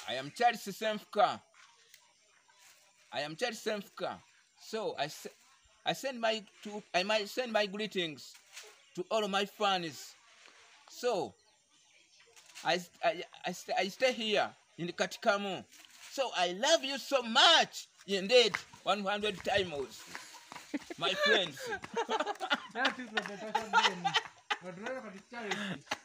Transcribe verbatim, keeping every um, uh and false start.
I am Charles Semfka. I am Charles Semfka. So I, I send my to I might send my greetings to all of my fans. So I I, I, st I stay here in Katikamu. So I love you so much. Indeed, one hundred times, my friends. That is the better one.